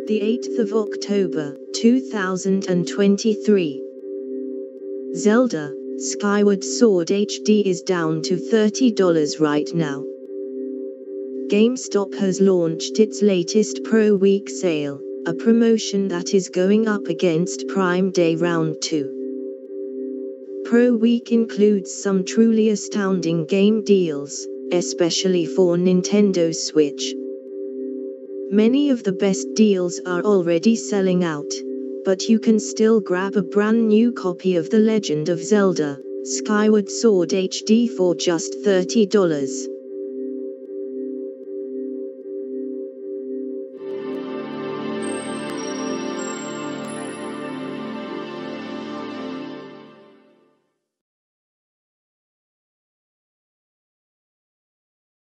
The 8th of October, 2023. Zelda, Skyward Sword HD is down to $30 right now. GameStop has launched its latest Pro Week sale, a promotion that is going up against Prime Day Round 2. Pro Week includes some truly astounding game deals, especially for Nintendo Switch. Many of the best deals are already selling out, but you can still grab a brand new copy of The Legend of Zelda, Skyward Sword HD for just $30.